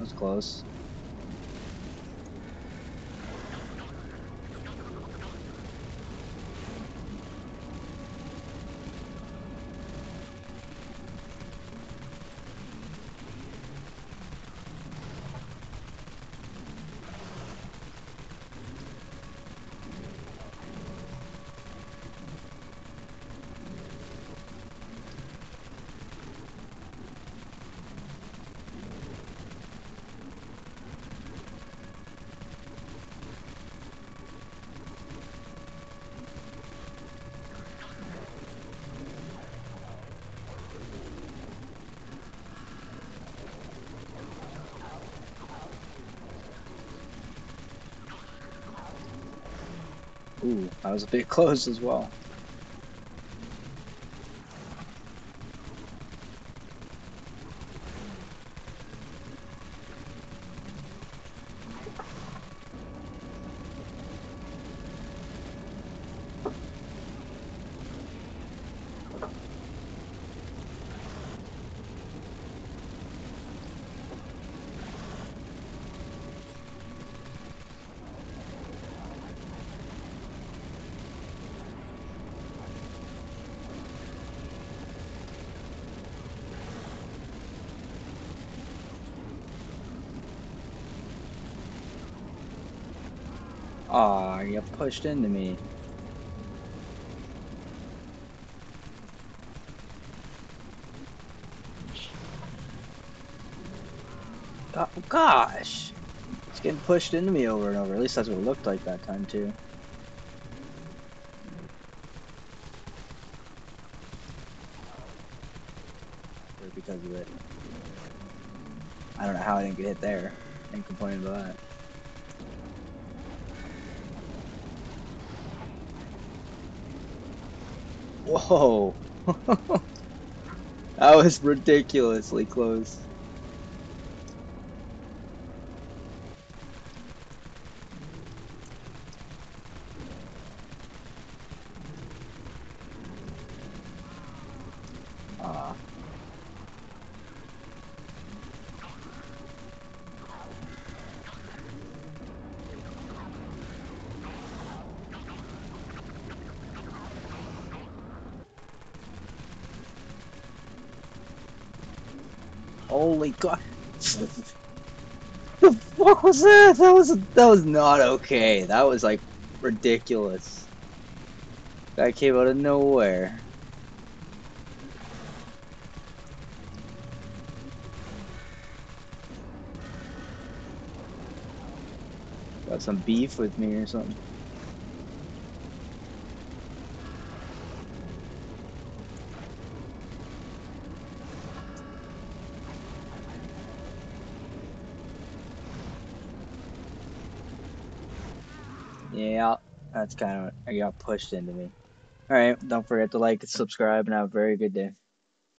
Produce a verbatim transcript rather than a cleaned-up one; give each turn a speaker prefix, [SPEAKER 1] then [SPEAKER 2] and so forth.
[SPEAKER 1] was close. Ooh, that was a bit close as well. Aw, you pushed into me. Oh, gosh. It's getting pushed into me over and over. At least that's what it looked like that time, too. Because of it. I don't know how I didn't get hit there. Ain't complaining about that. Whoa. That was ridiculously close. Aw. Holy god. The fuck was that? That was that was not okay. That was like ridiculous. That came out of nowhere. Got some beef with me or something. Yeah, that's kind of, I got pushed into me. Alright, don't forget to like and subscribe and have a very good day.